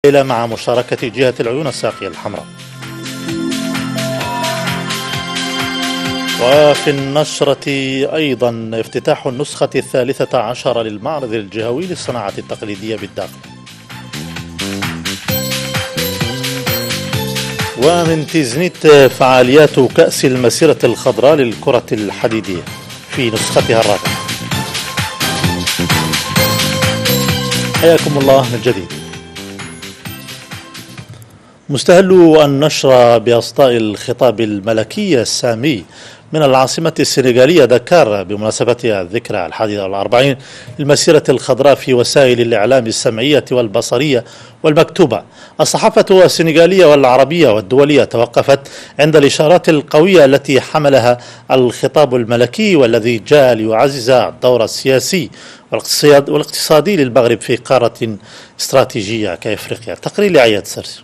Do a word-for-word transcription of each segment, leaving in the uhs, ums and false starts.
الليلة مع مشاركة جهة العيون الساقية الحمراء. وفي النشرة أيضا افتتاح النسخة الثالثة عشر للمعرض الجهوي للصناعة التقليدية بالداخل. ومن تيزنيت فعاليات كأس المسيرة الخضراء للكرة الحديدية في نسختها الرابعة. حياكم الله من جديد. مستهل النشر بأصداء الخطاب الملكي السامي من العاصمة السنغالية دكار بمناسبة الذكرى الحادية والأربعين للمسيرة الخضراء في وسائل الإعلام السمعية والبصرية والمكتوبة. الصحافة السنغالية والعربية والدولية توقفت عند الإشارات القوية التي حملها الخطاب الملكي والذي جاء ليعزز الدور السياسي والاقتصادي للمغرب في قارة استراتيجية كإفريقيا. تقرير لعياد سرسي.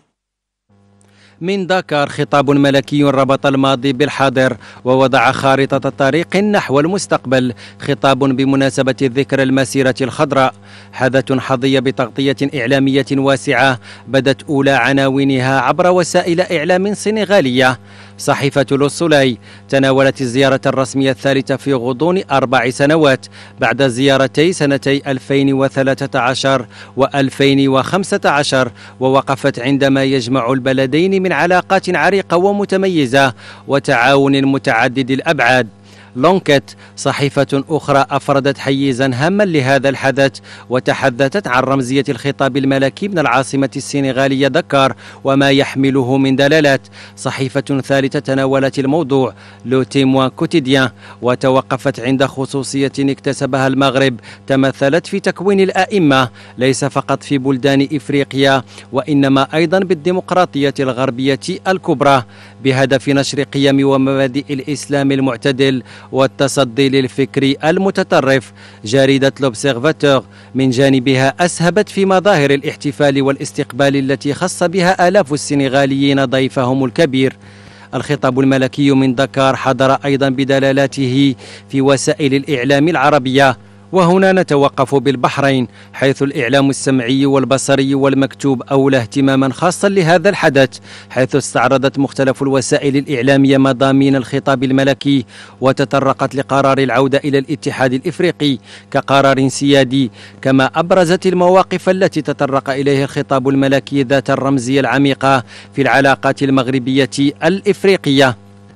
من دكار خطاب ملكي ربط الماضي بالحاضر ووضع خارطة طريق نحو المستقبل. خطاب بمناسبة ذكرى المسيرة الخضراء، حدث حظي بتغطية إعلامية واسعة بدت أولى عناوينها عبر وسائل إعلام سنغالية. صحيفة لو سولاي تناولت الزيارة الرسمية الثالثة في غضون أربع سنوات بعد زيارتي سنتي ألفين وثلاثة عشر وألفين وخمسة عشر، ووقفت عندما يجمع البلدين من علاقات عريقة ومتميزة وتعاون متعدد الأبعاد. لونكت صحيفة أخرى أفردت حيزا هاما لهذا الحدث وتحدثت عن رمزية الخطاب الملكي من العاصمة السنغالية دكار وما يحمله من دلالات. صحيفة ثالثة تناولت الموضوع لو تيموان كوتيديان وتوقفت عند خصوصية اكتسبها المغرب تمثلت في تكوين الأئمة ليس فقط في بلدان إفريقيا وإنما أيضا بالديمقراطية الغربية الكبرى بهدف نشر قيم ومبادئ الإسلام المعتدل والتصدي للفكر المتطرف. جريدة لوبسيرفاتور من جانبها أسهبت في مظاهر الاحتفال والاستقبال التي خص بها آلاف السنغاليين ضيفهم الكبير. الخطاب الملكي من دكار حضر أيضا بدلالاته في وسائل الإعلام العربية، وهنا نتوقف بالبحرين حيث الإعلام السمعي والبصري والمكتوب أولى اهتماما خاصا لهذا الحدث، حيث استعرضت مختلف الوسائل الإعلامية مضامين الخطاب الملكي وتطرقت لقرار العودة إلى الاتحاد الإفريقي كقرار سيادي، كما أبرزت المواقف التي تطرق إليها الخطاب الملكي ذات الرمزية العميقة في العلاقات المغربية الإفريقية.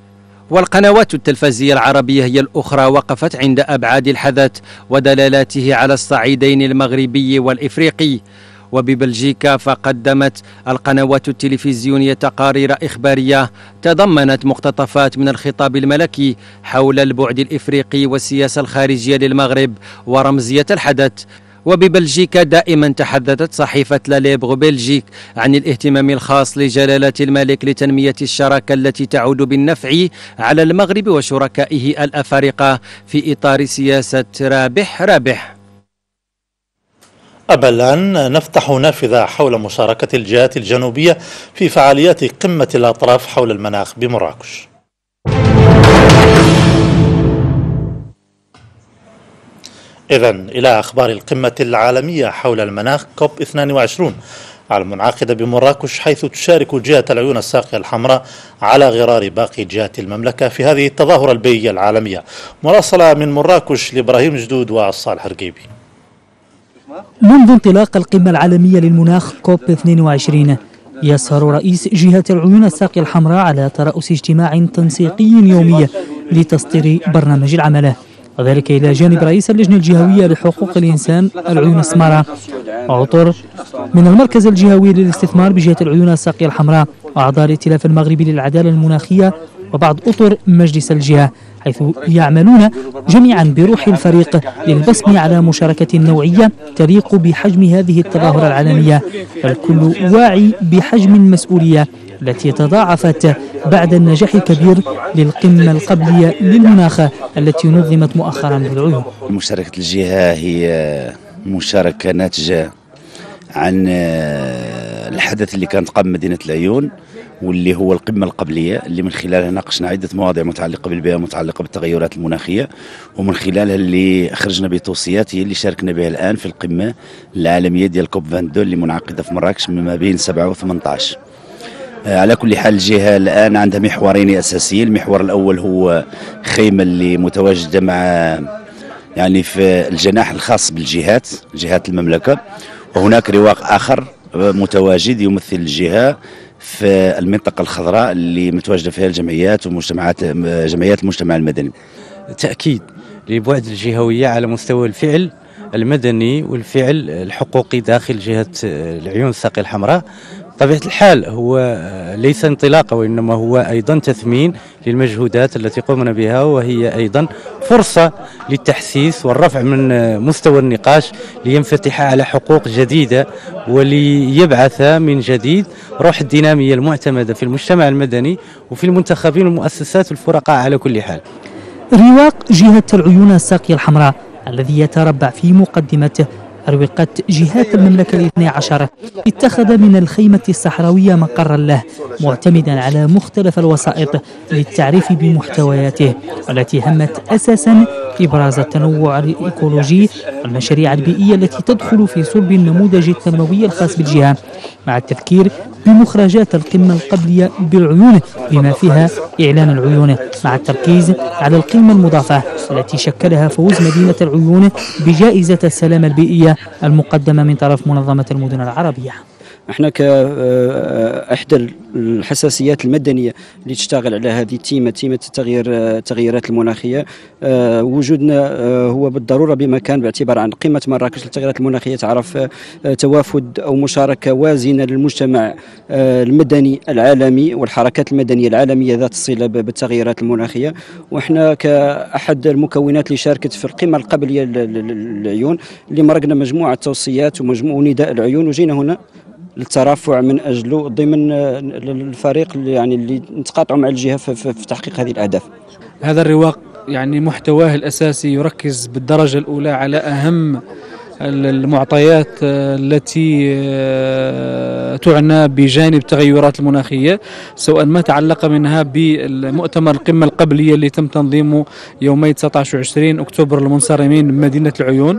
والقنوات التلفزية العربية هي الأخرى وقفت عند أبعاد الحدث ودلالاته على الصعيدين المغربي والإفريقي. وببلجيكا فقدمت القنوات التلفزيونية تقارير إخبارية تضمنت مقتطفات من الخطاب الملكي حول البعد الإفريقي والسياسة الخارجية للمغرب ورمزية الحدث. وببلجيكا دائما تحدثت صحيفة لاليبغ بلجيك عن الاهتمام الخاص لجلالة الملك لتنمية الشراكة التي تعود بالنفع على المغرب وشركائه الأفارقة في إطار سياسة رابح رابح. قبل أن نفتح نافذة حول مشاركة الجهات الجنوبية في فعاليات قمة الأطراف حول المناخ بمراكش. إذن إلى أخبار القمة العالمية حول المناخ كوب اثنين وعشرين المنعقدة بمراكش، حيث تشارك جهة العيون الساقية الحمراء على غرار باقي جهات المملكة في هذه التظاهرة البيئية العالمية. مراسلة من مراكش لإبراهيم جدود وصالح رقيبي. منذ انطلاق القمة العالمية للمناخ كوب اثنين وعشرين يسهر رئيس جهة العيون الساقية الحمراء على ترأس اجتماع تنسيقي يومي لتسطير برنامج العمل، وذلك إلى جانب رئيس اللجنة الجهوية لحقوق الإنسان العيون السمراء، عطر من المركز الجهوي للاستثمار بجهة العيون الساقية الحمراء، وأعضاء الائتلاف المغربي للعدالة المناخية، وبعض أطر مجلس الجهة، حيث يعملون جميعا بروح الفريق للبصم على مشاركة نوعية تليق بحجم هذه التظاهرة العالمية، والكل واعي بحجم المسؤولية التي تضاعفت بعد النجاح الكبير للقمة القبلية للمناخ التي نظمت مؤخرا بالعيون. مشاركة الجهة هي مشاركة ناتجة عن الحدث اللي كانت قام مدينة العيون، واللي هو القمة القبلية اللي من خلالها ناقشنا عدة مواضيع متعلقة بالبيئة متعلقة بالتغيرات المناخية، ومن خلالها اللي خرجنا بتوصيات هي اللي شاركنا بها الآن في القمة العالمية ديال كوب اثنين وعشرين اللي منعقدة في مراكش ما بين سبعة وثمانية عشر. على كل حال الجهة الآن عندها محورين أساسيين. المحور الأول هو خيمة اللي متواجدة مع يعني في الجناح الخاص بالجهات جهات المملكة، وهناك رواق آخر متواجد يمثل الجهة في المنطقة الخضراء اللي متواجدة فيها الجمعيات ومجتمعات جمعيات المجتمع المدني. تأكيد لبعد الجهوية على مستوى الفعل المدني والفعل الحقوقي داخل جهة العيون الساقية الحمراء. طبيعة الحال هو ليس انطلاقة، وإنما هو أيضا تثمين للمجهودات التي قمنا بها، وهي أيضا فرصة للتحسيس والرفع من مستوى النقاش لينفتح على حقوق جديدة وليبعث من جديد روح الدينامية المعتمدة في المجتمع المدني وفي المنتخبين والمؤسسات والفرقاء على كل حال. رواق جهة العيون الساقية الحمراء الذي يتربع في مقدمته أروقة جهات المملكة الاثنى عشر اتخذ من الخيمة الصحراوية مقرا له، معتمدا على مختلف الوسائط للتعريف بمحتوياته، والتي همت أساسا إبراز التنوع الإيكولوجي والمشاريع البيئية التي تدخل في صلب النموذج التنموي الخاص بالجهة، مع التذكير بمخرجات القمة القبلية بالعيون بما فيها إعلان العيون، مع التركيز على القيمة المضافة التي شكلها فوز مدينة العيون بجائزة السلام البيئية المقدمة من طرف منظمة المدن العربية. احنا كاحدى الحساسيات المدنيه اللي تشتغل على هذه التيمه تيمه التغيير التغييرات المناخيه، وجودنا هو بالضروره بمكان باعتبار عن قمه مراكش للتغييرات المناخيه تعرف توافد او مشاركه وازنه للمجتمع المدني العالمي والحركات المدنيه العالميه ذات الصله بالتغييرات المناخيه، واحنا كاحد المكونات اللي شاركت في القمه القبليه للعيون اللي مرقنا مجموعه توصيات ومجموعه نداء العيون، وجينا هنا للترافع من اجله ضمن الفريق اللي يعني اللي نتقاطعوا مع الجهه في, في, في تحقيق هذه الاهداف. هذا الرواق يعني محتواه الاساسي يركز بالدرجه الاولى على اهم المعطيات التي تعنى بجانب التغيرات المناخيه، سواء ما تعلق منها بالمؤتمر القمه القبليه اللي تم تنظيمه يومي تسعة عشر وعشرين اكتوبر المنصرمين من مدينه العيون،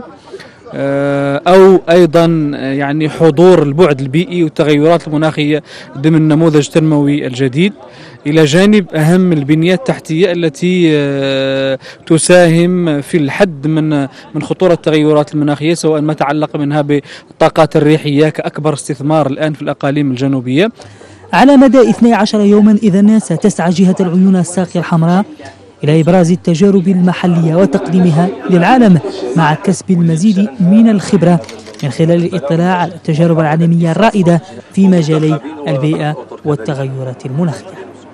أو أيضا يعني حضور البعد البيئي والتغيرات المناخية ضمن النموذج التنموي الجديد، إلى جانب أهم البنيات التحتية التي تساهم في الحد من من خطورة التغيرات المناخية، سواء ما تعلق منها بالطاقات الريحية كأكبر استثمار الآن في الأقاليم الجنوبية. على مدى اثني عشر يوما إذن ستسعى جهة العيون الساقية الحمراء إلى إبراز التجارب المحلية وتقديمها للعالم، مع كسب المزيد من الخبرة من خلال الاطلاع على التجارب العالمية الرائدة في مجالي البيئة والتغيرات المناخية.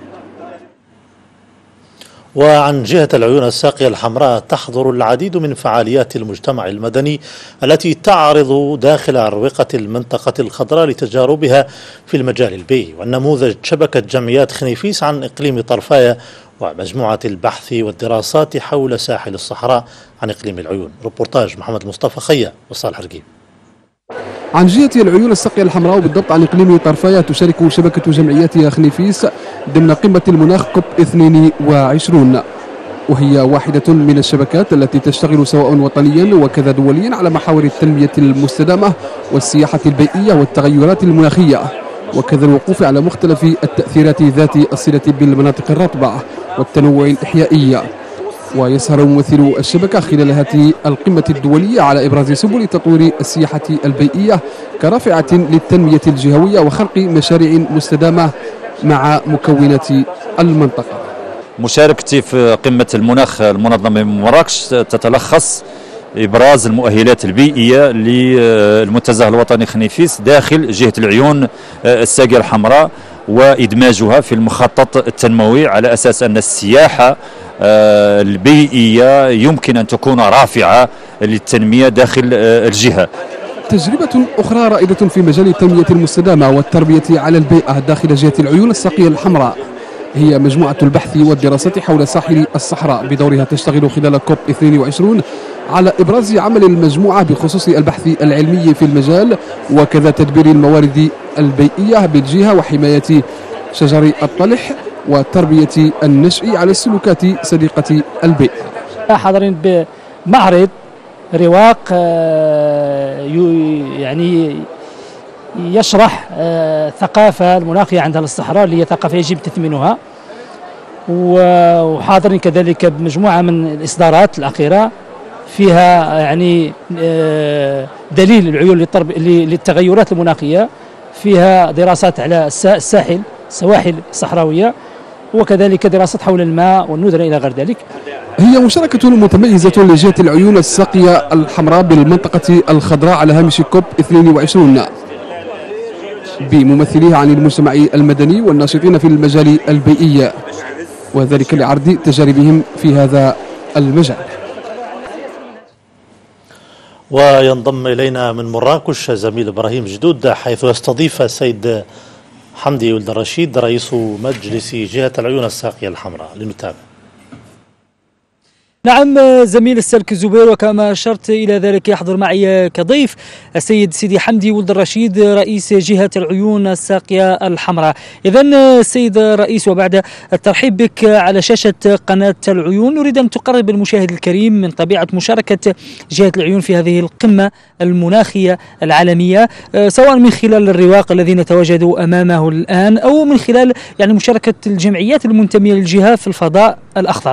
وعن جهة العيون الساقية الحمراء تحضر العديد من فعاليات المجتمع المدني التي تعرض داخل أروقة المنطقة الخضراء لتجاربها في المجال البيئي، والنموذج شبكة جمعيات خنيفيس عن إقليم طرفايا ومجموعة البحث والدراسات حول ساحل الصحراء عن إقليم العيون. ريبورتاج محمد مصطفى خيا وصالح رقيب. عن جهة العيون الساقية الحمراء وبالضبط عن إقليم طرفايا تشارك شبكة جمعيات خنيفيس ضمن قمة المناخ كوب اثنين وعشرين، وهي واحدة من الشبكات التي تشتغل سواء وطنيا وكذا دوليا على محاور التنمية المستدامة والسياحة البيئية والتغيرات المناخية، وكذا الوقوف على مختلف التأثيرات ذات الصلة بالمناطق الرطبة والتنوع الإحيائي. ويسهر ممثلو الشبكة خلال هذه القمة الدولية على إبراز سبل تطوير السياحة البيئية كرافعة للتنمية الجهوية وخلق مشاريع مستدامة مع مكونات المنطقة. مشاركتي في قمة المناخ المنظمة من مراكش تتلخص إبراز المؤهلات البيئية للمنتزه الوطني خنيفيس داخل جهة العيون الساقية الحمراء، وإدماجها في المخطط التنموي على أساس أن السياحة البيئية يمكن أن تكون رافعة للتنمية داخل الجهة. تجربة أخرى رائدة في مجال التنمية المستدامة والتربية على البيئة داخل جهة العيون الساقية الحمراء هي مجموعة البحث والدراسات حول ساحل الصحراء، بدورها تشتغل خلال كوب اثنين وعشرين على إبراز عمل المجموعة بخصوص البحث العلمي في المجال وكذا تدبير الموارد البيئية بالجهة وحماية شجر الطلح وتربية النشء على السلوكات صديقة البيئة. حاضرين بمعرض رواق يعني يشرح الثقافة المناخية عندها الصحراء اللي هي ثقافة يجب تثمينها، وحاضرين كذلك بمجموعة من الإصدارات الأخيرة فيها يعني دليل العيون للتغيرات المناخية، فيها دراسات على الساحل السواحل الصحراوية، وكذلك دراسات حول الماء والندرة إلى غير ذلك. هي مشاركة متميزة لجهة العيون الساقية الحمراء بالمنطقة الخضراء على هامش كوب اثنين وعشرين بممثليها عن المجتمع المدني والناشطين في المجال البيئي، وذلك لعرض تجاربهم في هذا المجال. وينضم إلينا من مراكش زميل إبراهيم جدود حيث يستضيف السيد حمدي ولد الرشيد رئيس مجلس جهة العيون الساقية الحمراء. لنتابع. نعم زميل السلك الزبير، وكما أشرت إلى ذلك يحضر معي كضيف السيد سيدي حمدي ولد الرشيد رئيس جهة العيون الساقية الحمراء. إذن السيد الرئيس، وبعد الترحيب بك على شاشة قناة العيون، نريد أن تقرب المشاهد الكريم من طبيعة مشاركة جهة العيون في هذه القمة المناخية العالمية، سواء من خلال الرواق الذي نتواجد أمامه الآن أو من خلال يعني مشاركة الجمعيات المنتمية للجهة في الفضاء الأخضر.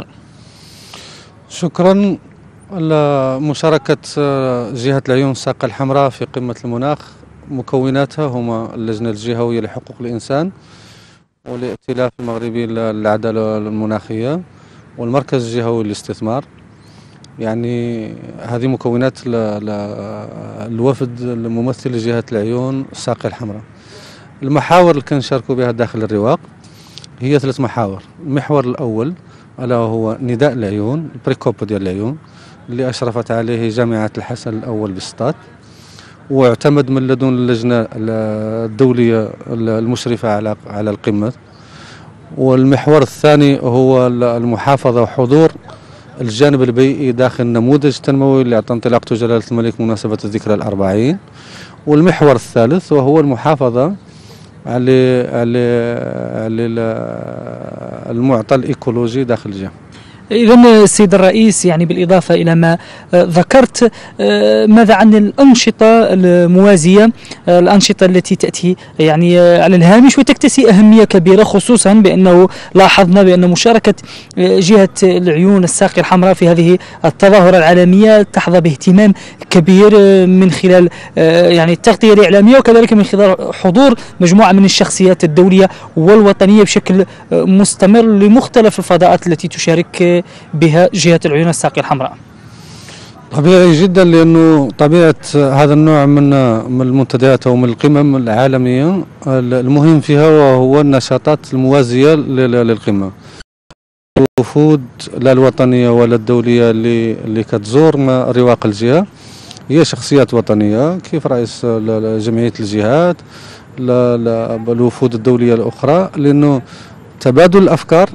شكرا. مشاركة جهة العيون الساقية الحمراء في قمة المناخ مكوناتها هما اللجنة الجهوية لحقوق الإنسان والائتلاف المغربي للعدالة المناخية والمركز الجهوي للاستثمار. يعني هذه مكونات الوفد الممثل لجهة العيون الساقية الحمراء. المحاور اللي كنشاركوا بها داخل الرواق هي ثلاث محاور. المحور الأول ألا هو نداء العيون، البريكوب ديال العيون اللي أشرفت عليه جامعة الحسن الأول بسطات، واعتمد من لدن اللجنة الدولية المشرفة على على القمة. والمحور الثاني هو المحافظة وحضور الجانب البيئي داخل النموذج التنموي اللي أعطى انطلاقته جلالة الملك مناسبة الذكرى الأربعين. والمحور الثالث وهو المحافظة على على على المعطى الإيكولوجي داخل الجهة. إذن السيد الرئيس، يعني بالإضافة إلى ما ذكرت، ماذا عن الأنشطة الموازية، الأنشطة التي تأتي يعني على الهامش وتكتسي أهمية كبيرة، خصوصا بأنه لاحظنا بأن مشاركة جهة العيون الساقية الحمراء في هذه التظاهرة العالمية تحظى باهتمام كبير من خلال يعني التغطية الإعلامية، وكذلك من خلال حضور مجموعة من الشخصيات الدولية والوطنية بشكل مستمر لمختلف الفضاءات التي تشارك بها جهة العيون الساقية الحمراء. طبيعي جدا، لأنه طبيعة هذا النوع من من المنتديات أو من القمم العالمية المهم فيها وهو النشاطات الموازية للقمة. الوفود لا الوطنية ولا الدولية اللي اللي كتزور رواق الجهة هي شخصيات وطنية كيف رئيس جمعية الجهات، الوفود الدولية الأخرى، لأنه تبادل الأفكار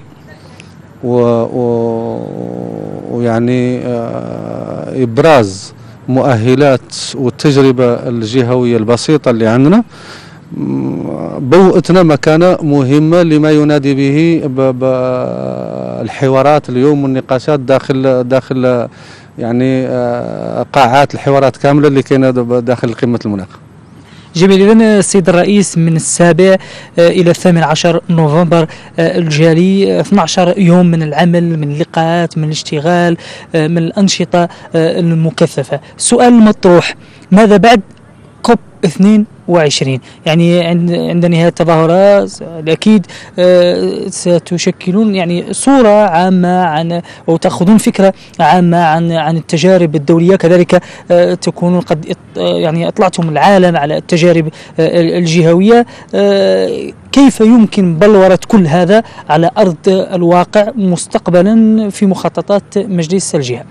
ويعني إبراز مؤهلات والتجربة الجهوية البسيطة اللي عندنا بوأتنا مكانة مهمة لما ينادي به الحوارات اليوم والنقاشات داخل داخل يعني قاعات الحوارات كاملة اللي كاينة داخل قمة المناخ. جميل. إذن السيد الرئيس، من السابع إلى الثامن عشر نوفمبر الجاري اثني عشر يوم من العمل، من اللقاءات، من الاشتغال، من الأنشطة المكثفة. سؤال مطروح: ماذا بعد كوب اثنين وعشرين؟ يعني عند نهاية التظاهرات أكيد ستشكلون يعني صورة عامة عن أو تأخذون فكرة عامة عن عن التجارب الدولية، كذلك تكونون قد يعني أطلعتم العالم على التجارب الجهوية. كيف يمكن بلورة كل هذا على أرض الواقع مستقبلا في مخططات مجلس الجهة؟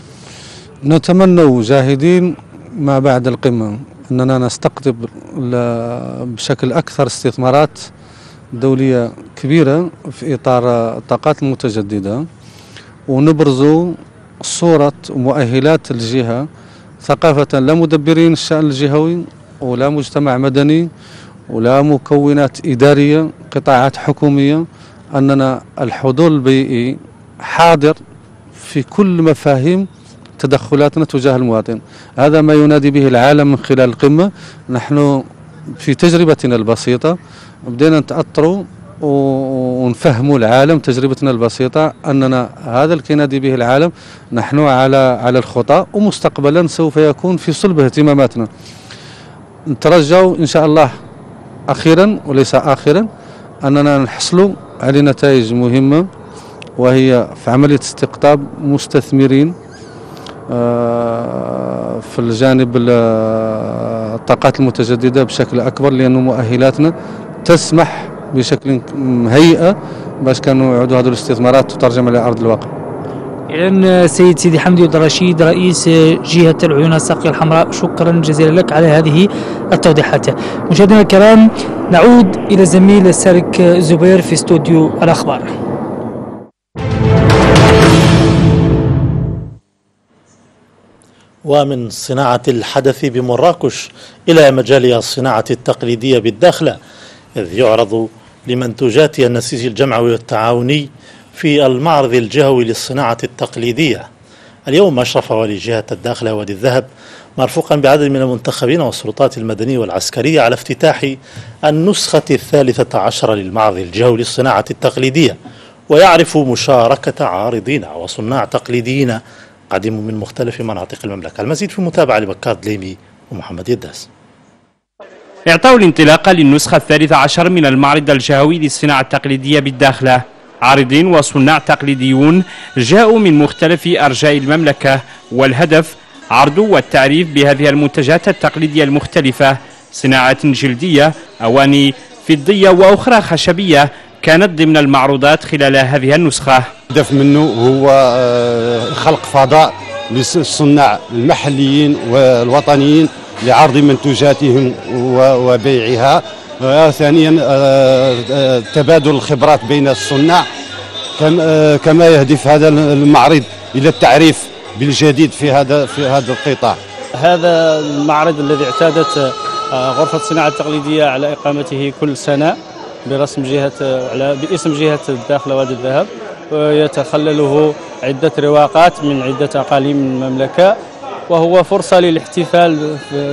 نتمنى جاهدين ما بعد القمة أننا نستقطب بشكل أكثر استثمارات دولية كبيرة في إطار الطاقات المتجددة، ونبرزوا صورة ومؤهلات الجهة ثقافة، لا مدبرين الشأن الجهوي ولا مجتمع مدني ولا مكونات إدارية قطاعات حكومية أننا الحضور البيئي حاضر في كل مفاهيم تدخلاتنا تجاه المواطن. هذا ما ينادي به العالم من خلال القمة. نحن في تجربتنا البسيطة بدينا نتأطروا ونفهموا العالم تجربتنا البسيطة أننا هذا اللي ينادي به العالم نحن على على الخطى، ومستقبلا سوف يكون في صلب اهتماماتنا. نترجوا إن شاء الله أخيرا وليس آخرا أننا نحصلوا على نتائج مهمة، وهي في عملية استقطاب مستثمرين في الجانب الطاقات المتجددة بشكل أكبر، لأن مؤهلاتنا تسمح بشكل مهيئة باش كانوا يعودوا هذه الاستثمارات تترجم على أرض الواقع. إذن سيد سيدي حمدي ود الرشيد رئيس جهة العيون الساقية الحمراء، شكرا جزيلا لك على هذه التوضيحات. مشاهدينا الكرام، نعود إلى زميل سارك زبير في استوديو الأخبار. ومن صناعة الحدث بمراكش إلى مجال الصناعة التقليدية بالداخلة، إذ يعرض لمنتوجات النسيج الجمعوي والتعاوني في المعرض الجهوي للصناعة التقليدية. اليوم أشرف والي جهة الداخلة وادي الذهب مرفوقا بعدد من المنتخبين والسلطات المدنية والعسكرية على افتتاح النسخة الثالثة عشر للمعرض الجهوي للصناعة التقليدية، ويعرف مشاركة عارضين وصناع تقليديين قدموا من مختلف مناطق المملكة. المزيد في متابعة لبكار دليمي ومحمد يداس. إعطاء الانطلاق للنسخة الثالثة عشر من المعرض الجهوي للصناعة التقليدية بالداخلة. عارضين وصناع تقليديون جاءوا من مختلف أرجاء المملكة، والهدف عرض والتعريف بهذه المنتجات التقليدية المختلفة، صناعات جلدية، أواني فضية وأخرى خشبية كانت ضمن المعروضات خلال هذه النسخة. الهدف منه هو خلق فضاء للصناع المحليين والوطنيين لعرض منتوجاتهم وبيعها. ثانيا تبادل الخبرات بين الصناع، كما يهدف هذا المعرض إلى التعريف بالجديد في هذا في هذا القطاع. هذا المعرض الذي اعتادت غرفة الصناعة التقليدية على إقامته كل سنة برسم جهة على باسم جهة الداخلة وادي الذهب، ويتخلله عدة رواقات من عدة أقاليم من المملكة، وهو فرصة للاحتفال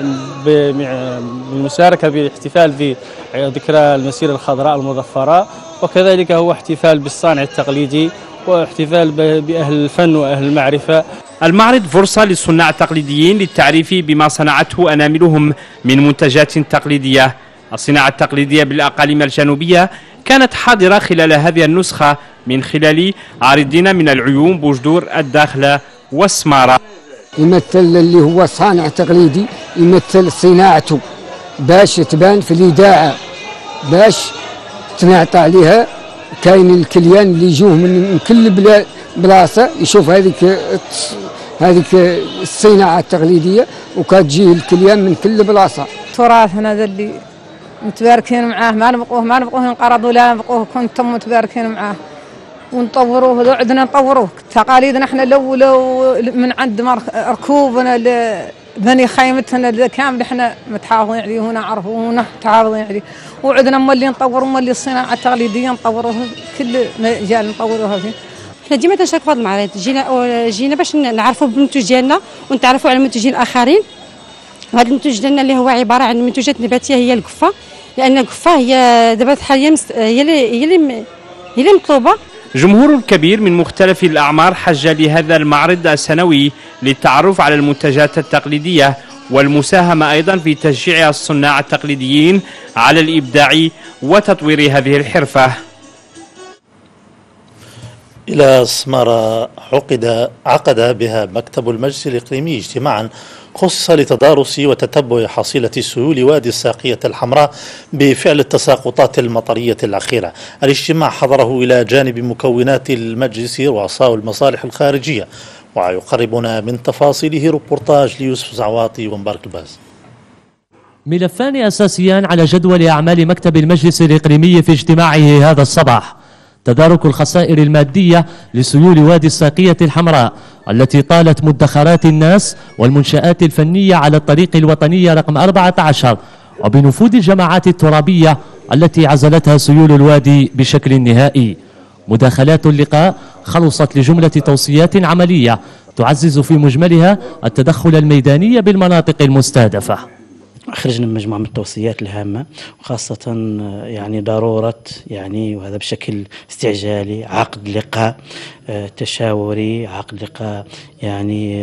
بالمشاركة بالاحتفال في ذكرى المسيرة الخضراء المظفرة، وكذلك هو احتفال بالصانع التقليدي واحتفال بأهل الفن وأهل المعرفة. المعرض فرصة للصناع التقليديين للتعريف بما صنعته أناملهم من منتجات تقليدية. الصناعة التقليدية بالأقاليم الجنوبية كانت حاضرة خلال هذه النسخة من خلال عارضين من العيون بوجدور، الداخلة والسمارة. يمثل اللي هو صانع تقليدي، يمثل صناعته باش تبان في الإذاعة، باش تنعطى عليها. كاين الكليان اللي يجوه من كل بلاصة يشوف هذيك هذيك الصناعة التقليدية، وكتجيه الكليان من كل بلاصة. تراثنا هذا اللي متباركين معاه، ما نبقوه ما نبقوه ينقرض ولا نبقوه كنتم متباركين معاه ونطوروه. عندنا نطوروه تقاليدنا احنا الاولى من عند ركوبنا بني خيمتنا كامل احنا متحافظين عليه هنا، عرفونا متحافظين عليه، وعندنا مولي نطوروا مولي الصناعه التقليديه نطوروها كل مجال نطوروها فيه. احنا ديما تنشارك في هذا المعرض، جينا جينا باش نعرفوا بالمنتوج ديالنا ونتعرفوا على المنتوجين الاخرين. وهذا المنتوج ديالنا اللي هو عباره عن منتوجات نباتيه هي القفه، لان القفه هي دابا حاليا هي اللي هي اللي هي اللي مطلوبه. جمهور كبير من مختلف الأعمار حج لهذا المعرض السنوي للتعرف على المنتجات التقليدية والمساهمة أيضا في تشجيع الصناع التقليديين على الإبداع وتطوير هذه الحرفة. إلى سمارة عقد عقد بها مكتب المجلس الإقليمي اجتماعا خصص لتدارس وتتبع حصيلة سيول وادي الساقية الحمراء بفعل التساقطات المطرية الأخيرة. الاجتماع حضره إلى جانب مكونات المجلس رؤساء المصالح الخارجية، ويقربنا من تفاصيله روبورتاج ليوسف زعواطي ومبارك الباز. ملفان أساسيان على جدول أعمال مكتب المجلس الإقليمي في اجتماعه هذا الصباح: تدارك الخسائر المادية لسيول وادي الساقية الحمراء التي طالت مدخرات الناس والمنشآت الفنية على الطريق الوطني رقم أربعة عشر، وبنفوذ الجماعات الترابية التي عزلتها سيول الوادي بشكل نهائي. مداخلات اللقاء خلصت لجملة توصيات عملية تعزز في مجملها التدخل الميداني بالمناطق المستهدفة. خرجنا من مجموعة من التوصيات الهامة، وخاصة يعني ضرورة يعني وهذا بشكل استعجالي عقد لقاء تشاوري، عقد لقاء يعني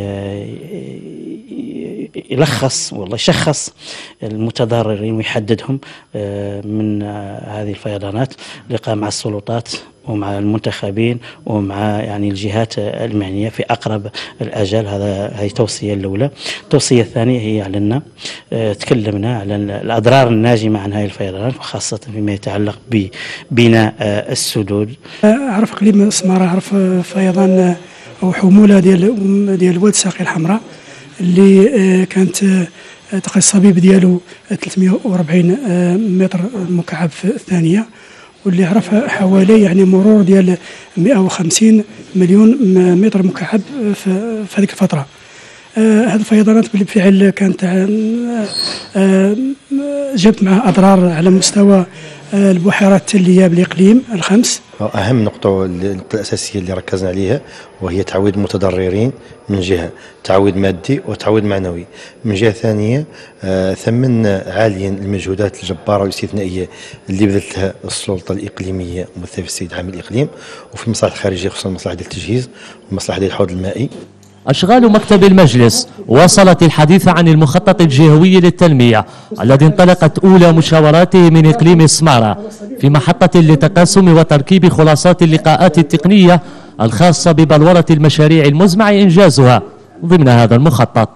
يلخص والله يشخص المتضررين ويحددهم من هذه الفيضانات، لقاء مع السلطات ومع المنتخبين ومع يعني الجهات المعنية في أقرب الأجل. هذا هي التوصية الأولى. التوصية الثانية هي أعلنا تكلمنا على الأضرار الناجمة عن هذه الفيضانات، وخاصة فيما يتعلق ببناء السدود. أعرف إقليم سمارة، أعرف فيضان أو حمولة ديال ديال واد الساقية الحمراء اللي كانت تقريبا الصبيب ديالو ثلاثمائة وأربعين متر مكعب في الثانية، واللي عرف حوالي يعني مرور ديال مئة وخمسين مليون متر مكعب في هذيك الفترة. آه هذه الفيضانات بالفعل كانت آه جابت معها أضرار على مستوى آه البحيرات التلية بالإقليم الخمس. أهم نقطة الأساسية اللي ركزنا عليها وهي تعويض المتضررين، من جهة تعويض مادي وتعويض معنوي، من جهة ثانية آه ثمن عاليا المجهودات الجبارة والاستثنائية اللي بذلتها السلطة الإقليمية ممثلة في السيد عام الإقليم وفي المصالح الخارجية، خصوصا المصلحة ديال التجهيز والمصلحة ديال الحوض المائي. أشغال مكتب المجلس واصلت الحديث عن المخطط الجهوي للتنمية الذي انطلقت أولى مشاوراته من إقليم سمارة في محطة لتقاسم وتركيب خلاصات اللقاءات التقنية الخاصة ببلورة المشاريع المزمع إنجازها ضمن هذا المخطط.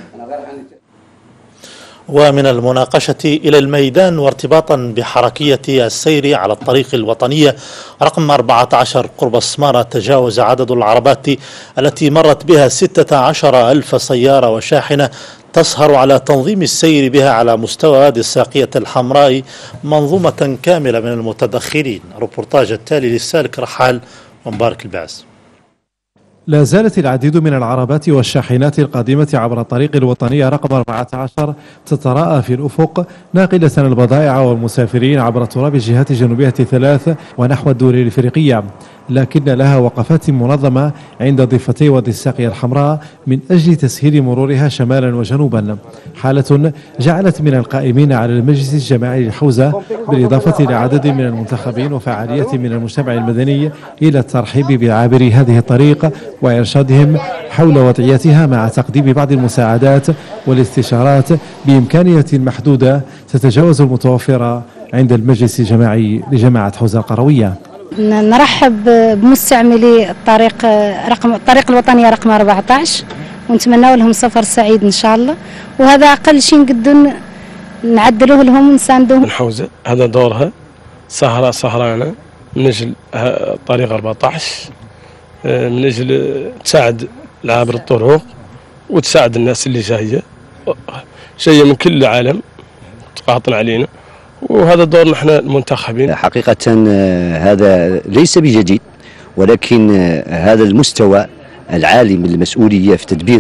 ومن المناقشة إلى الميدان وارتباطا بحركية السير على الطريق الوطنية رقم أربعة عشر قرب السمارة، تجاوز عدد العربات التي مرت بها ستة عشر ألف سيارة وشاحنة تسهر على تنظيم السير بها على مستوى وادي الساقية الحمراء منظومة كاملة من المتدخلين. روبورتاج التالي للسالك رحال ومبارك البعث. لا زالت العديد من العربات والشاحنات القادمة عبر الطريق الوطنية رقم أربعة عشر تتراءى في الأفق ناقلة البضائع والمسافرين عبر تراب الجهات الجنوبية الثلاث ونحو الدول الإفريقية، لكن لها وقفات منظمة عند ضفتي وادي الساقية الحمراء من أجل تسهيل مرورها شمالا وجنوبا، حالة جعلت من القائمين على المجلس الجماعي لحوزة بالإضافة لعدد من المنتخبين وفعاليات من المجتمع المدني إلى الترحيب بعابري هذه الطريق وإرشادهم حول وضعيتها، مع تقديم بعض المساعدات والاستشارات بإمكانية محدودة تتجاوز المتوفرة عند المجلس الجماعي لجماعة حوزة القروية. نرحب بمستعملي الطريق رقم الطريق الوطنية رقم أربعة عشر ونتمنى لهم سفر سعيد إن شاء الله، وهذا أقل شيء نقدر نعدلوه لهم ونساندوهم. الحوزة هذا دورها سهرة سهرانة من أجل طريق أربعة عشر، من أجل تساعد العابر الطرق وتساعد الناس اللي جاية جاية من كل العالم تقاطن علينا، وهذا دور نحن المنتخبين. حقيقة هذا ليس بجديد، ولكن هذا المستوى العالي من المسؤولية في تدبير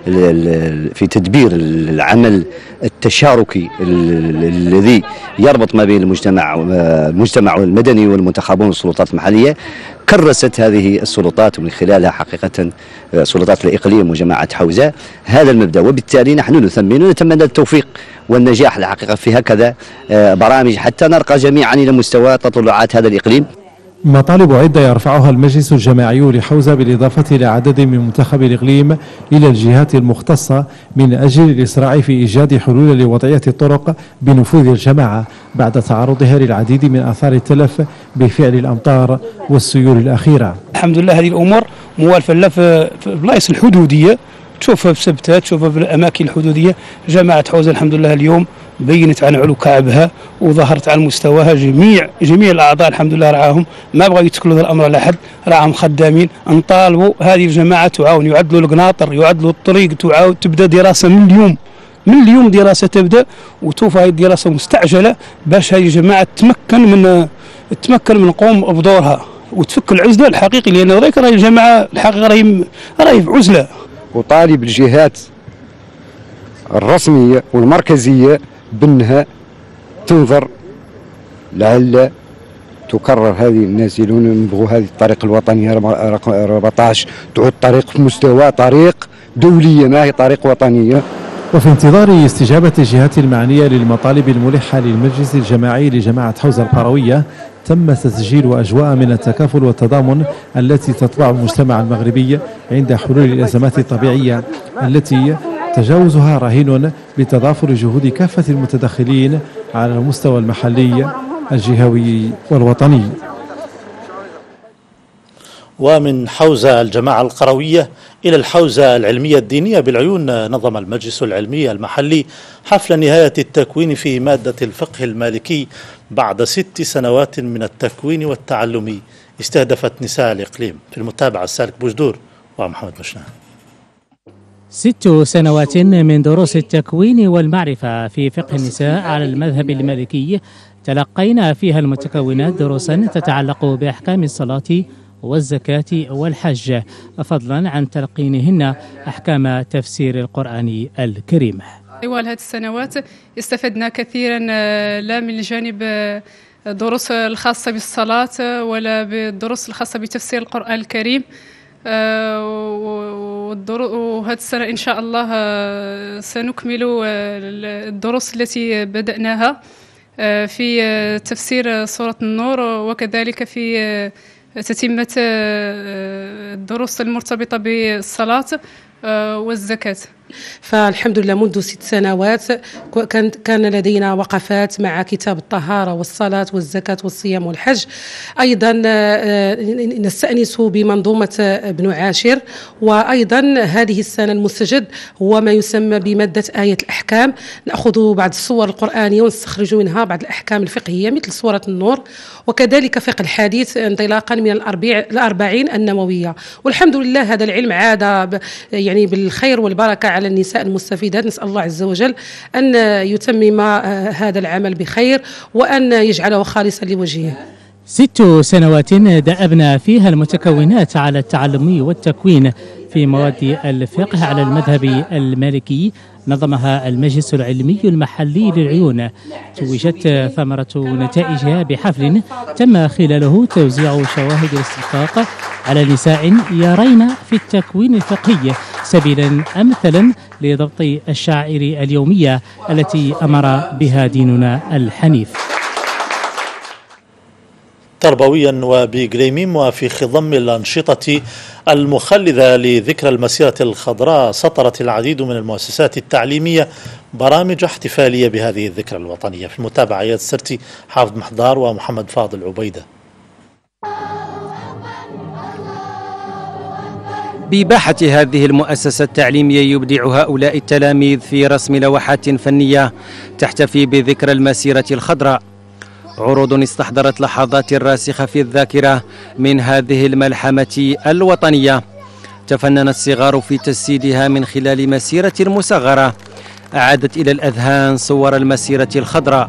في تدبير العمل التشاركي الذي يربط ما بين المجتمع المجتمع المدني والمنتخبون والسلطات المحلية، كرست هذه السلطات ومن خلالها حقيقة سلطات الإقليم وجماعة حوزة هذا المبدأ، وبالتالي نحن نثمن ونتمنى التوفيق والنجاح الحقيقة في هكذا برامج حتى نرقى جميعا إلى مستوى تطلعات هذا الإقليم. مطالب عدة يرفعها المجلس الجماعي لحوزة بالإضافة إلى عدد من منتخب الإقليم إلى الجهات المختصة من أجل الإسراع في إيجاد حلول لوضعية الطرق بنفوذ الجماعة بعد تعرضها للعديد من آثار التلف بفعل الأمطار والسيول الأخيرة. الحمد لله هذه الأمور موالفة لها في البلايص الحدودية، تشوفها في سبتات، تشوفها في الأماكن الحدودية. جماعة حوزة الحمد لله اليوم بينت عن علو كعبها وظهرت على مستواها. جميع جميع الأعضاء الحمد لله رعاهم، ما بغاو يتكلوا هذا الأمر على حد، راهم خدامين. نطالبوا هذه الجماعة تعاون، يعدلوا القناطر، يعدلوا الطريق، تعاود تبدأ دراسة من اليوم من اليوم دراسة تبدأ وتوفى هذه الدراسة مستعجلة باش هذه الجماعة تمكن من تمكن من قوم بدورها وتفك العزلة الحقيقي، لأن ذلك راهي الجماعة الحقيقة راهي راهي في عزلة. وطالب الجهات الرسمية والمركزية بأنها تنظر لعل تكرر هذه النازلون نبغوا هذه الطريق الوطنية رقم أربعطاش تعود طريق في مستوى طريق دولية ما هي طريق وطنية. وفي انتظار استجابة الجهات المعنية للمطالب الملحة للمجلس الجماعي لجماعة حوزة القروية تم تسجيل أجواء من التكافل والتضامن التي تطبع المجتمع المغربي عند حلول الأزمات الطبيعية التي تجاوزها رهين بتضافر جهود كافة المتدخلين على المستوى المحلي الجهوي والوطني. ومن حوزة الجماعة القروية إلى الحوزة العلمية الدينية بالعيون، نظم المجلس العلمي المحلي حفل نهاية التكوين في مادة الفقه المالكي بعد ست سنوات من التكوين والتعلم استهدفت نساء الإقليم. في المتابعة السالك بوجدور ومحمد مشناه. ست سنوات من دروس التكوين والمعرفة في فقه النساء على المذهب المالكي تلقينا فيها المتكونات دروسا تتعلق بأحكام الصلاة والزكاة والحج، فضلا عن تلقينهن أحكام تفسير القرآن الكريم. طوال هذه السنوات استفدنا كثيرا لا من الجانب الدروس الخاصة بالصلاة ولا بالدروس الخاصة بتفسير القرآن الكريم، وهذه السنة إن شاء الله سنكمل الدروس التي بدأناها في تفسير سورة النور وكذلك في تتمة الدروس المرتبطة بالصلاة والزكاة. فالحمد لله منذ ست سنوات كان لدينا وقفات مع كتاب الطهارة والصلاة والزكاة والصيام والحج. أيضا نستأنس بمنظومة ابن عاشر، وأيضا هذه السنة المستجد هو ما يسمى بمادة آية الأحكام. نأخذ بعض الصور القرآنية ونستخرج منها بعض الأحكام الفقهية مثل سورة النور، وكذلك فقه الحديث انطلاقا من الأربعين النووية. والحمد لله هذا العلم عاد يعني بالخير والبركة على النساء المستفيدات. نسأل الله عز وجل أن يتمم هذا العمل بخير وأن يجعله خالصا لوجهه. ست سنوات دأبنا فيها المتكونات على التعلم والتكوين في مواد الفقه على المذهب المالكي، نظمها المجلس العلمي المحلي للعيون. توجت ثمرة نتائجها بحفل تم خلاله توزيع شواهد الاستحقاق على نساء يرين في التكوين الفقهي سبيلا أمثلا لضبط الشعائر اليومية التي أمر بها ديننا الحنيف. تربويا وبقليميم وفي خضم الأنشطة المخلدة لذكرى المسيرة الخضراء، سطرت العديد من المؤسسات التعليمية برامج احتفالية بهذه الذكرى الوطنية. في المتابعة عياد السرتي، حافظ محضار ومحمد فاضل عبيدة. بباحة هذه المؤسسة التعليمية يبدع هؤلاء التلاميذ في رسم لوحات فنية تحتفي بذكرى المسيرة الخضراء، عروض استحضرت لحظات راسخة في الذاكرة من هذه الملحمة الوطنية. تفنن الصغار في تجسيدها من خلال مسيرة مصغرة أعادت إلى الأذهان صور المسيرة الخضراء.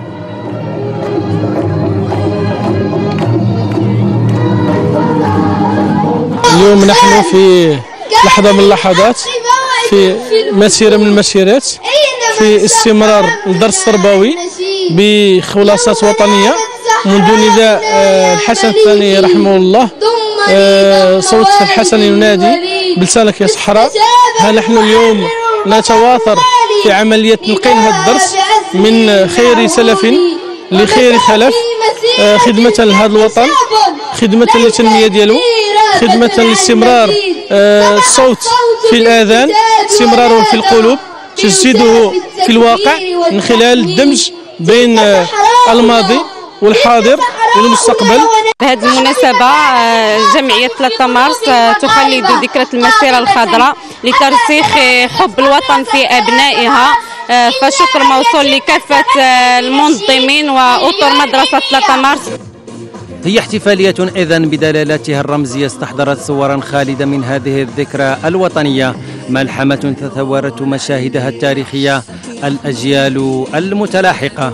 اليوم نحن في لحظة من اللحظات، في مسيرة من المسيرات، في استمرار الدرس التربوي بخلاصات وطنية منذ نداء الحسن الثاني رحمه الله، صوت الحسن ينادي بلسانك يا صحراء. ها نحن اليوم نتواصل في عملية تلقين هذا الدرس من خير سلف لخير خلف، خدمة لهذا الوطن، خدمة للتنمية ديالو، خدمة لاستمرار الصوت في الآذان، استمراره في القلوب، تجسيده في الواقع من خلال الدمج بين الماضي والحاضر والمستقبل. بهذه المناسبة جمعية ثلاثة مارس تخلد ذكرى المسيرة الخضراء لترسيخ حب الوطن في أبنائها، فشكر موصول لكافة المنظمين وأطر مدرسة ثلاثة مارس. هي احتفالية إذن بدلالاتها الرمزية استحضرت صورا خالدة من هذه الذكرى الوطنية، ملحمة تثورت مشاهدها التاريخية الأجيال المتلاحقة.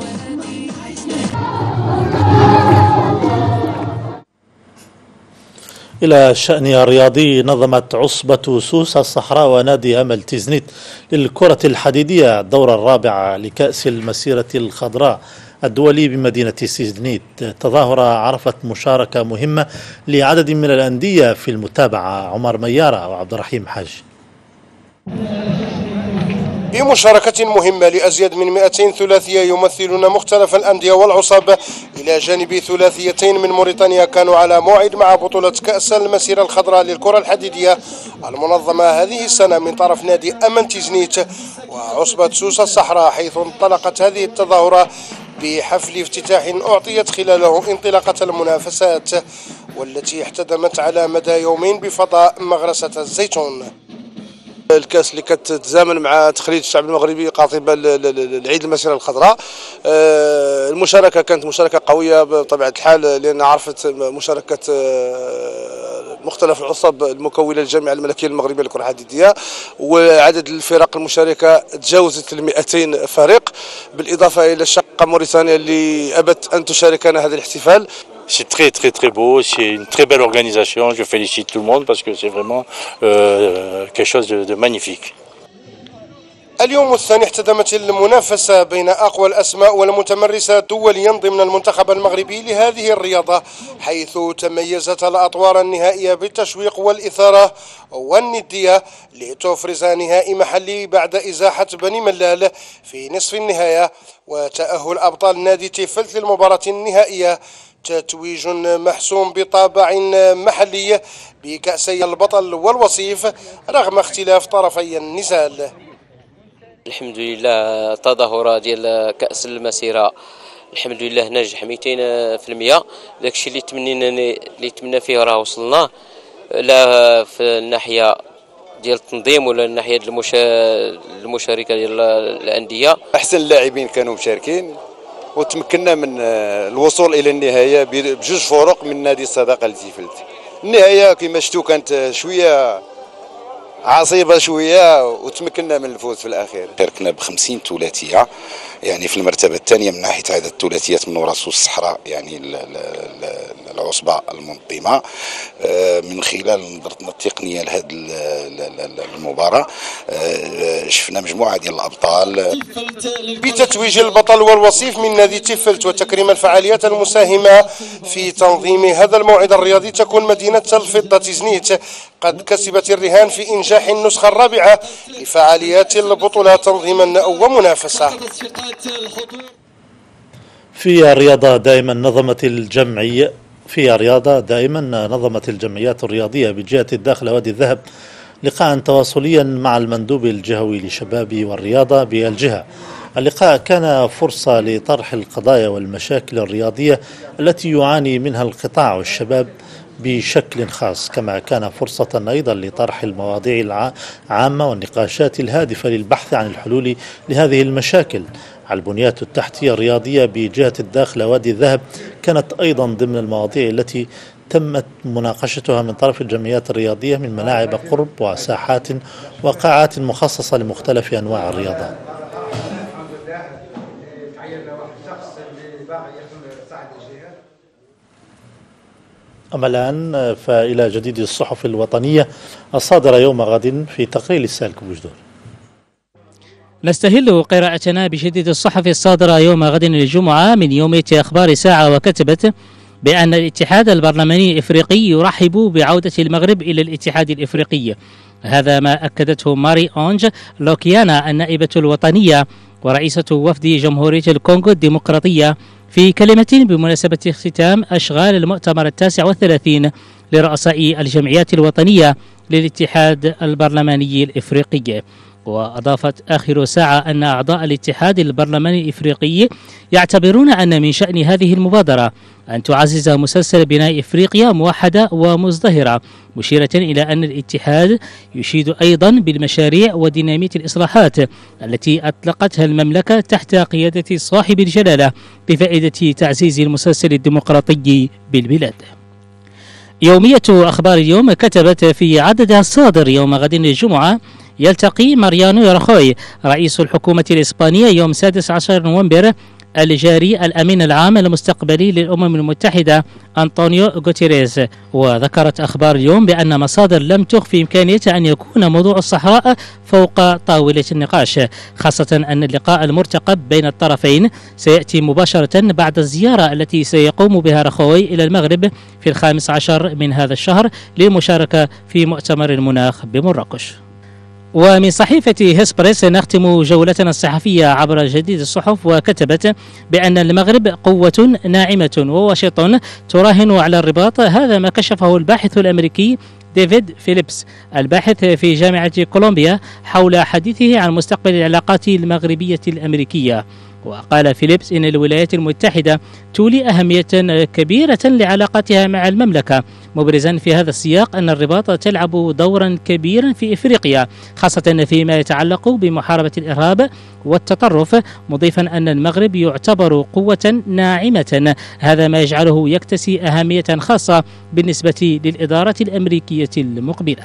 إلى الشأن الرياضي، نظمت عصبة سوسة الصحراء ونادي أمل تيزنيت للكرة الحديدية الدورة الرابعة لكأس المسيرة الخضراء الدولي بمدينة سيزنيت، تظاهرة عرفت مشاركة مهمة لعدد من الأندية في المتابعة. عمر ميارة وعبد الرحيم حاج. بمشاركة مهمة لأزيد من مئتين ثلاثية يمثلون مختلف الأندية والعصاب إلى جانب ثلاثيتين من موريتانيا كانوا على موعد مع بطولة كأس المسيرة الخضراء للكرة الحديدية المنظمة هذه السنة من طرف نادي أمن تيزنيت وعصبة سوسة الصحراء، حيث انطلقت هذه التظاهرة بحفل افتتاح أعطيت خلاله انطلاقة المنافسات والتي احتدمت على مدى يومين بفضاء مغرسة الزيتون. الكاس اللي كتتزامن مع تخليد الشعب المغربي قاطبة العيد المسيرة الخضراء. المشاركة كانت مشاركة قوية بطبيعة الحال، لأن عرفت مشاركة مختلف العصب المكونة للجامعة الملكية المغربية للكرة الحديدية، وعدد الفرق المشاركة تجاوزت ال مئتين فريق، بالإضافة إلى الشقة موريتانيا اللي أبت أن تشاركنا هذا الاحتفال. C'est très très très beau, c'est une très belle organisation, je félicite tout le monde parce que c'est vraiment euh, quelque chose de, de magnifique. اليوم الثاني احتدمت المنافسة بين أقوى الأسماء والمتمرسات دوليا ضمن المنتخب المغربي لهذه الرياضة، حيث تميزت الأطوار النهائية بالتشويق والإثارة والندية لتفرز نهائي محلي بعد إزاحة بني ملال في نصف النهاية، وتأهل أبطال نادي تيفلت للمباراة النهائية، تتويج محسوم بطابع محلي بكأسي البطل والوصيف رغم اختلاف طرفي النزال. الحمد لله تظاهرة ديال كأس المسيرة الحمد لله ناجح مئتين في المئة، داكشي اللي تمنينا اللي تمنى فيه راه وصلنا، لا في الناحية ديال التنظيم ولا الناحية ديال المشاركة ديال الأندية. أحسن اللاعبين كانوا مشاركين وتمكنا من الوصول الى النهايه بجوج فروق من نادي الصداقه لتيفلت. النهايه كما شفتوا كانت شويه عصيبه شويه وتمكنا من الفوز في الاخير. شاركنا ب خمسين ثلاثيه يعني في المرتبه الثانيه من ناحيه عدد الثلاثيات من وراء سوس الصحراء، يعني العصبه المنظمه من خلال نظرتنا التقنيه لهذه المباراه شفنا مجموعه ديال الابطال. بتتويج البطل والوصيف من نادي تيفلت وتكريم الفعاليات المساهمه في تنظيم هذا الموعد الرياضي، تكون مدينه الفضه تيزنيت قد كسبت الرهان في انجاح النسخه الرابعه لفعاليات البطوله تنظيما ومنافسه. في الرياضة دائما نظمت الجمعية في الرياضة دائما نظمت الجمعيات الرياضية بجهة الداخلة وادي الذهب لقاء تواصليا مع المندوب الجهوي للشباب والرياضة بالجهة. اللقاء كان فرصة لطرح القضايا والمشاكل الرياضية التي يعاني منها القطاع والشباب بشكل خاص، كما كان فرصة أيضا لطرح المواضيع العامة والنقاشات الهادفة للبحث عن الحلول لهذه المشاكل. البنيات التحتية الرياضية بجهة الداخلة وادي الذهب كانت أيضا ضمن المواضيع التي تمت مناقشتها من طرف الجمعيات الرياضية من ملاعب قرب وساحات وقاعات مخصصة لمختلف أنواع الرياضة. أما الآن فإلى جديد الصحف الوطنية الصادرة يوم غد في تقرير السالك بوجدور. نستهل قراءتنا بجديد الصحف الصادرة يوم غد الجمعة من يومية أخبار ساعة، وكتبت بأن الاتحاد البرلماني الإفريقي يرحب بعودة المغرب إلى الاتحاد الإفريقي. هذا ما أكدته ماري أونج لوكيانا النائبة الوطنية ورئيسة وفد جمهورية الكونغو الديمقراطية في كلمة بمناسبة اختتام أشغال المؤتمر التاسع والثلاثين لرؤساء الجمعيات الوطنية للاتحاد البرلماني الإفريقي. وأضافت آخر ساعة أن أعضاء الاتحاد البرلماني الإفريقي يعتبرون أن من شأن هذه المبادرة أن تعزز مسلسل بناء إفريقيا موحدة ومزدهرة، مشيرة إلى أن الاتحاد يشيد أيضا بالمشاريع ودينامية الإصلاحات التي أطلقتها المملكة تحت قيادة صاحب الجلالة بفائدة تعزيز المسلسل الديمقراطي بالبلاد. يومية أخبار اليوم كتبت في عددها الصادر يوم غد الجمعة: يلتقي ماريانو يرخوي رئيس الحكومة الإسبانية يوم سادس عشر نوفمبر الجاري الأمين العام المستقبلي للأمم المتحدة أنطونيو غوتيريز. وذكرت أخبار اليوم بأن مصادر لم تخفي إمكانية أن يكون موضوع الصحراء فوق طاولة النقاش، خاصة أن اللقاء المرتقب بين الطرفين سيأتي مباشرة بعد الزيارة التي سيقوم بها رخوي إلى المغرب في الخامس عشر من هذا الشهر للمشاركة في مؤتمر المناخ بمراكش. ومن صحيفة هسبريس نختم جولتنا الصحفية عبر جديد الصحف، وكتبت بأن المغرب قوة ناعمة وواشنطن تراهن على الرباط. هذا ما كشفه الباحث الأمريكي ديفيد فيليبس الباحث في جامعة كولومبيا حول حديثه عن مستقبل العلاقات المغربية الأمريكية. وقال فيليبس إن الولايات المتحدة تولي أهمية كبيرة لعلاقاتها مع المملكة، مبرزا في هذا السياق أن الرباط تلعب دورا كبيرا في إفريقيا، خاصة فيما يتعلق بمحاربة الإرهاب والتطرف، مضيفا أن المغرب يعتبر قوة ناعمة. هذا ما يجعله يكتسي أهمية خاصة بالنسبة للإدارة الأمريكية المقبلة.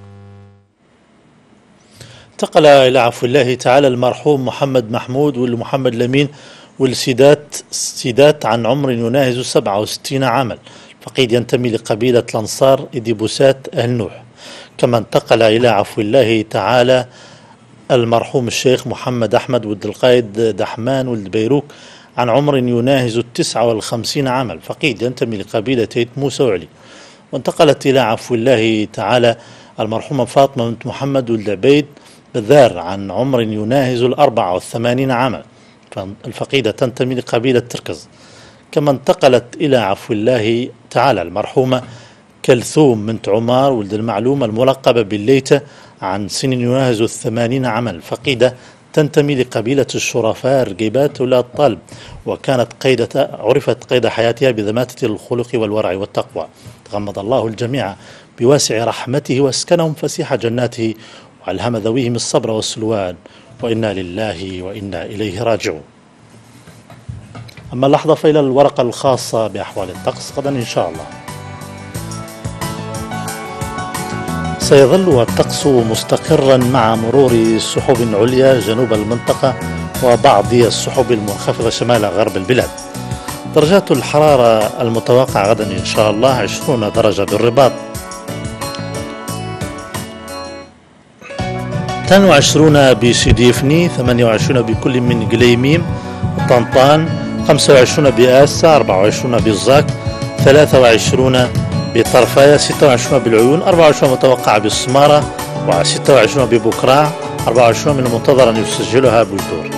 انتقل إلى عفو الله تعالى المرحوم محمد محمود والمحمد لمين والسيدات سيدات عن عمر يناهز سبعة وستين عاما، فقيد ينتمي لقبيلة الأنصار إديبوسات أهل نوح. كما انتقل إلى عفو الله تعالى المرحوم الشيخ محمد أحمد ولد القائد دحمان ولد بيروك عن عمر يناهز التسعة والخمسين عاما، فقيد ينتمي لقبيلة هيت موسى وعلي. وانتقلت إلى عفو الله تعالى المرحومة فاطمة بنت محمد ولد عبيد بذار عن عمر يناهز الأربعة والثمانين عاما، الفقيدة تنتمي لقبيلة تركز. كما انتقلت إلى عفو الله تعالى المرحومة كلثوم بنت عمار ولد المعلوم الملقبة بالليتة عن سن يناهز الثمانين عاما، الفقيدة تنتمي لقبيلة الشرفاء رقيبات أولاد طالب، وكانت قيدة عرفت قيد حياتها بذماتة الخلق والورع والتقوى. تغمد الله الجميع بواسع رحمته واسكنهم فسيح جناته وألهم ذويهم الصبر والسلوان، وإنا لله وإنا إليه راجعون. أما اللحظة فإلى الورقة الخاصة بأحوال الطقس غدا إن شاء الله. سيظل الطقس مستقرا مع مرور سحب عليا جنوب المنطقة وبعض السحب المنخفضة شمال غرب البلاد. درجات الحرارة المتوقعة غدا إن شاء الله عشرين درجة بالرباط، اثنين وعشرين بسيدي فني، ثمانية وعشرين بكل من قليميم وطنطان، خمسة وعشرين بآسة، أربعة وعشرين بالزاك، ثلاثة وعشرين بطرفايا، ستة وعشرين بالعيون، أربعة وعشرين متوقع بالسمارة، وستة وعشرين ببكراع، أربعة وعشرين من المنتظر أن يسجلها بوجدور،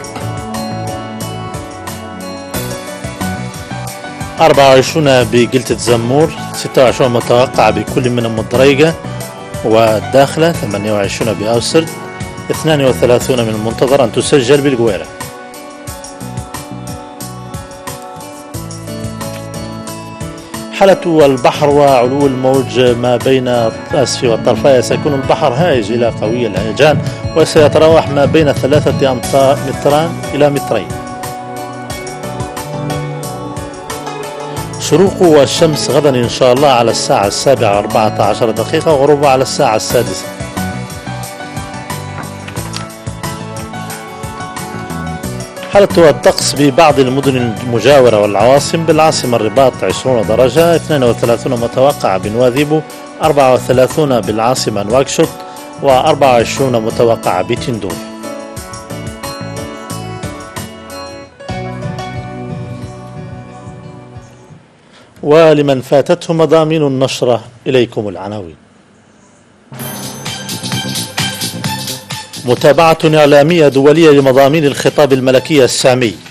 أربعة وعشرين بقلة زمور، ستة وعشرين متوقع بكل من المضريقة والداخلة، ثمانية وعشرين بأوسرد، اثنين وثلاثين من المنتظر أن تسجل بالقويرة. حالة البحر وعلو الموج ما بين الأسف والطرفايا، سيكون البحر هائج إلى قوي الهيجان وسيتراوح ما بين ثلاثة أمتار متران إلى مترين. شروق الشمس غدا إن شاء الله على الساعة السابعة أربعة عشر دقيقة، وغروبها على الساعة السادسة. حالة الطقس ببعض المدن المجاورة والعواصم: بالعاصمة الرباط عشرين درجة، اثنين وثلاثين متوقع بنواذيبو، أربعة وثلاثين بالعاصمة نواكشوط، وأربعة وعشرين متوقع بتندور. ولمن فاتته مضامين النشرة إليكم العناوين. متابعة إعلامية دولية لمضامين الخطاب الملكي السامي.